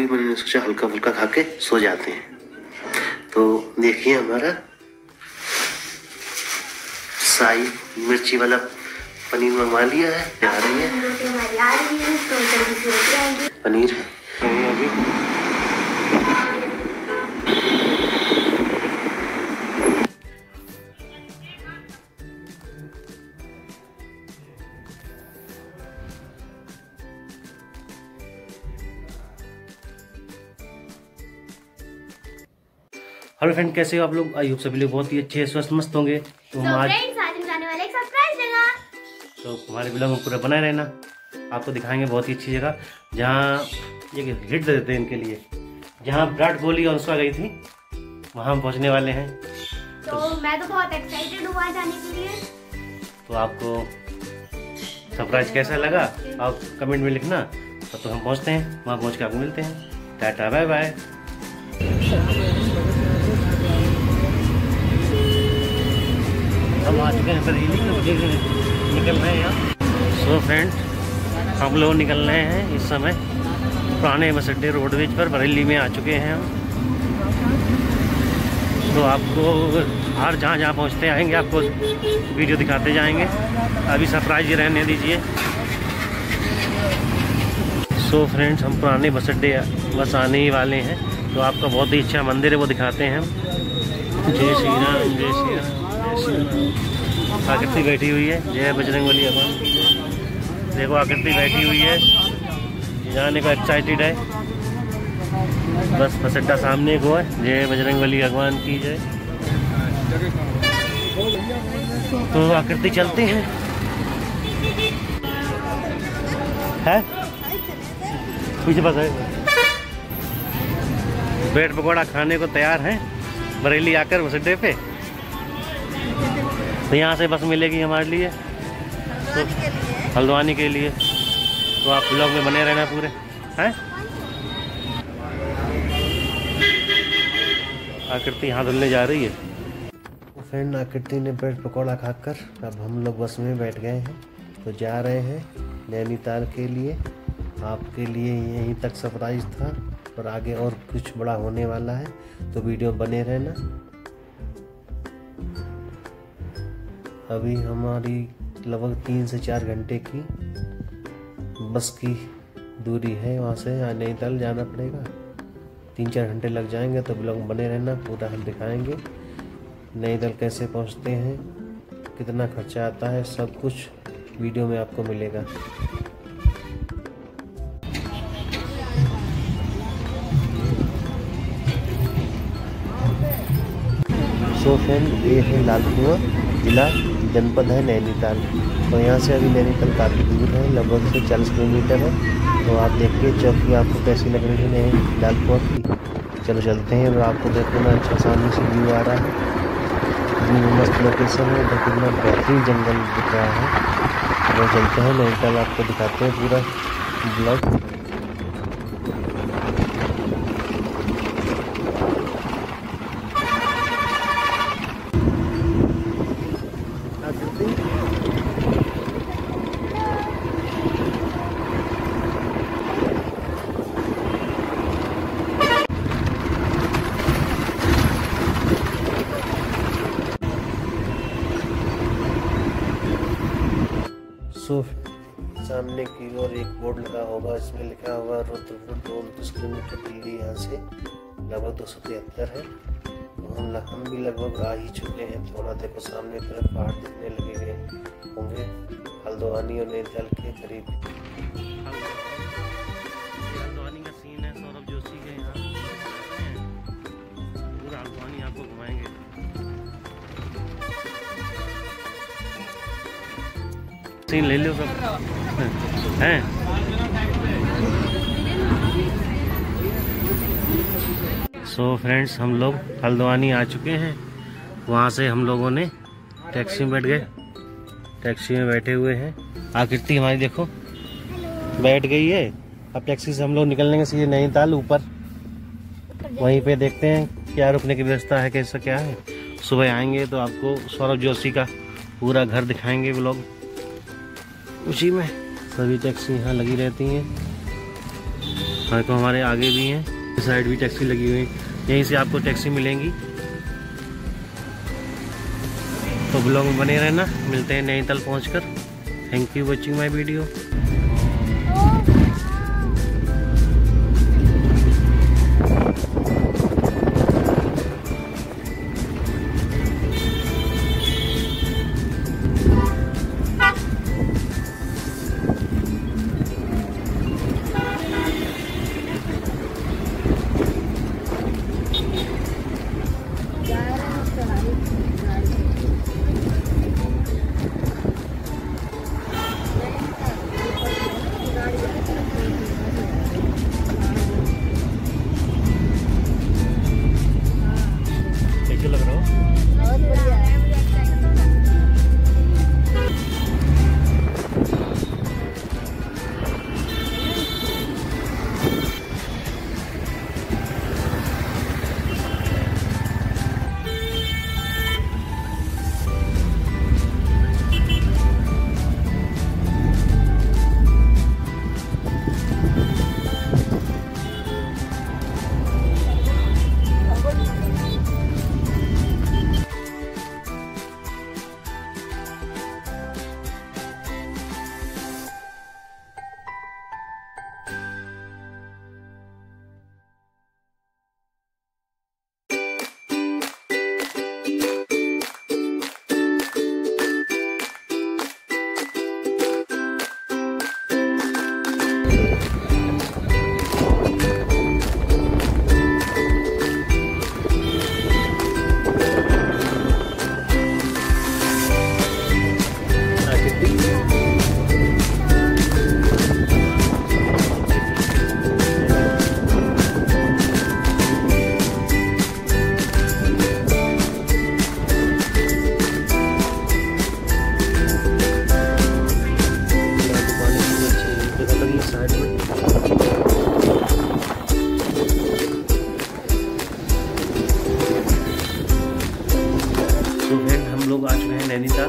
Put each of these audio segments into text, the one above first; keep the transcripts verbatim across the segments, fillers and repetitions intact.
अभी मैंने सोचा हल्का फुल्का खा के सो जाते हैं। तो देखिए हमारा शाही मिर्ची वाला पनीर मंगवा लिया है, आ रही है पनीर अभी। हेलो फ्रेंड, कैसे हो आप लोग? आई होप सभी लोग बहुत ही अच्छे स्वस्थ मस्त होंगे। तो हम आज जाने वाले एक सरप्राइज जगह, तो हमारे ब्लॉग में पूरा बनाए रहना। आपको दिखाएंगे बहुत ही अच्छी जगह, जहाँ एक हिट देते हैं इनके लिए, जहाँ विराट कोहली और अनुष्का गई थी, वहाँ हम पहुँचने वाले हैं। तो, तो मैं तो बहुत एक्साइटेड हूँ वहाँ जाने के लिए। तो आपको सरप्राइज कैसा लगा आप कमेंट में लिखना। तब तो हम पहुँचते हैं, वहाँ पहुँच के आपको मिलते हैं। Tata bye bye. हम आ चुके हैं बरेली, निकल रहे हैं यहाँ। सो फ्रेंड, हम लोग निकल रहे हैं इस समय पुराने बस अड्डे रोडवेज पर बरेली में आ चुके हैं हम। तो आपको हर जहाँ जहाँ पहुँचते आएंगे आपको वीडियो दिखाते जाएंगे। अभी सरप्राइज ही रहने दीजिए। सो फ्रेंड्स, हम पुराने बस अड्डे बस आने ही वाले हैं। तो आपका बहुत ही अच्छा मंदिर है, वो दिखाते हैं हम। जय श्री राम, जय श्री राम, जय श्री राम। आकृति बैठी हुई है, जय बजरंगबली भगवान। देखो आकृति बैठी हुई है, जाने को एक्साइटेड है। बस बस अड्डा सामने को है। जय बजरंगबली भगवान की जय। तो आकृति चलते हैं है पीछे बस है। ब्रेड पकौड़ा खाने को तैयार हैं बरेली आकर बस अड्डे पे। तो यहाँ से बस मिलेगी हमारे लिए, तो हल्द्वानी के लिए। तो आप ब्लॉग में बने रहना पूरे हैं। आकृति यहाँ धुलने जा रही है। तो फ्रेंड, आकृति ने ब्रेड पकौड़ा खाकर अब हम लोग बस में बैठ गए हैं। तो जा रहे हैं नैनीताल के लिए। आपके लिए यहीं तक सरप्राइज था, और आगे और कुछ बड़ा होने वाला है, तो वीडियो बने रहना। अभी हमारी लगभग तीन से चार घंटे की बस की दूरी है, वहाँ से नैनीताल जाना पड़ेगा। तीन चार घंटे लग जाएंगे। तो ब्लॉग में बने रहना, पूरा हम दिखाएंगे नैनीताल कैसे पहुँचते हैं, कितना खर्चा आता है, सब कुछ वीडियो में आपको मिलेगा। सो फ्रेंड, ये है लाल कुआं, जिला जनपद है नैनीताल। तो यहाँ से अभी नैनीताल काफ़ी दूर है, लगभग से चालीस किलोमीटर है। तो आप देखिए चौकी आपको कैसी लग रही है नैनी लाल कुआं की। चलो चलते हैं। और आपको देखो ना, अच्छा सामने से व्यू आ रहा है, व्यू मस्त लोकेशन है। तो कितना बेहतरीन जंगल दिख रहा है। तो चलते हैं नैनीताल, आपको दिखाते हैं पूरा ब्लॉग। सो सामने की ओर एक बोर्ड लगा होगा, इसमें लिखा होगा रुद्रपुर, दो उनतीस किलोमीटर दिल्ली यहाँ से लगभग दो सौ तिहत्तर है। तो हम हम भी लगभग आ ही चुके हैं। थोड़ा देखो सामने तरफ पहाड़ दिखने लगे गए होंगे, हल्द्वानी और नैनीताल के करीब। हल्द्वानी का सीन है, सौरभ जोशी के यहाँ पूरा हल्द्वानी आपको घुमाएंगे। सीन ले लो सब हैं। सो फ्रेंड्स, हम लोग हल्द्वानी आ चुके हैं। वहाँ से हम लोगों ने टैक्सी में बैठ गए, टैक्सी में बैठे हुए हैं। आकृति हमारी देखो बैठ गई है। अब टैक्सी से हम लोग निकलने सीधे नैनीताल ऊपर, वहीं पे देखते हैं क्या रुकने की व्यवस्था है, कैसा क्या है। सुबह आएंगे तो आपको सौरभ जोशी का पूरा घर दिखाएंगे व्लॉग उसी में। सभी टैक्सी यहाँ लगी रहती हैं। हाँ तो हमारे आगे भी हैं, इस साइड भी टैक्सी लगी हुई है, यहीं से आपको टैक्सी मिलेंगी। तो ब्लॉग में बने रहना, मिलते हैं नैनीताल पहुंचकर। Thank you watching my video. Nainital.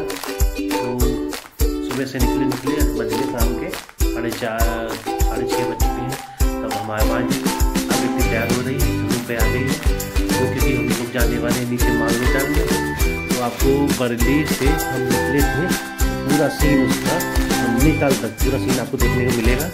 तो सुबह से निकले निकले बज गए शाम के साढ़े चार साढ़े छः बज चुके हैं। तब हमारे पास अभी इतनी तैयार हो रही है, रूम पे आ गई है। तो क्योंकि हम लोग जाने वाले हैं नीचे मालवीटाल में, तो आपको बरली से हम निकले थे, पूरा सीन उसका नैनीताल तक पूरा सीन आपको देखने को मिलेगा।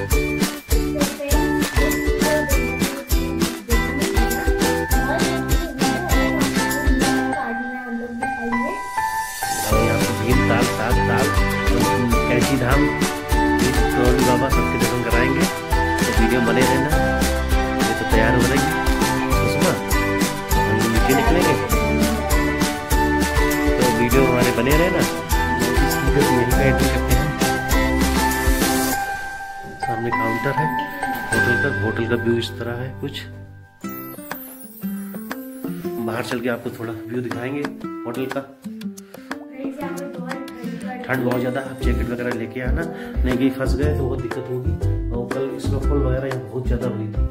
ताल ताल ताल कैची धाम टोल बाबा सबके दर्शन कराएंगे। तो वीडियो बने रहना। ये तो तैयार हो रही है सुषमा, हम लोग नीचे निकलेंगे, तो वीडियो हमारे बने रहना। इस वीडियो को यहीं पे एंट्री करते हैं। सामने काउंटर है होटल का, होटल का व्यू इस तरह है कुछ। बाहर चल के आपको थोड़ा व्यू दिखाएंगे होटल का। ठंड बहुत ज़्यादा, आप जैकेट वगैरह लेके आना, नहीं कहीं फंस गए तो बहुत दिक्कत होगी। और कल स्नोफॉल वगैरह यहाँ बहुत ज़्यादा हुई थी।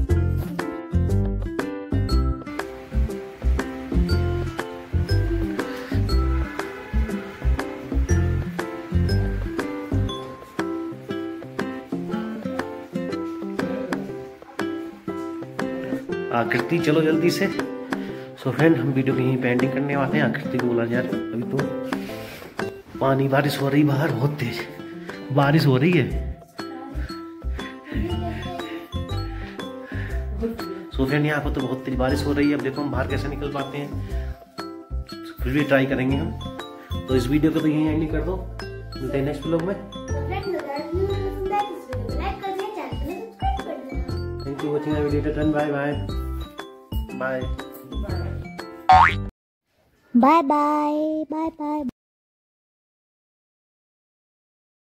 आकृति चलो जल्दी से। सो फ्रेंड, हम वीडियो की यहीं पे एंडिंग करने वाले हैं। आकृति को बोला जा रहा है अभी तो पानी, बारिश हो रही बाहर, बहुत तेज बारिश हो रही है। सो फ्रेंड, यहाँ पर तो बहुत तेज बारिश हो रही है। अब देखो हम बाहर कैसे निकल पाते हैं, फिर भी ट्राई करेंगे हम। तो इस वीडियो को तो यहीं एंडिंग कर दो, मिलते हैं नेक्स्ट व्लॉग में। Thank you watching my video. टन bye bye bye bye bye bye bye.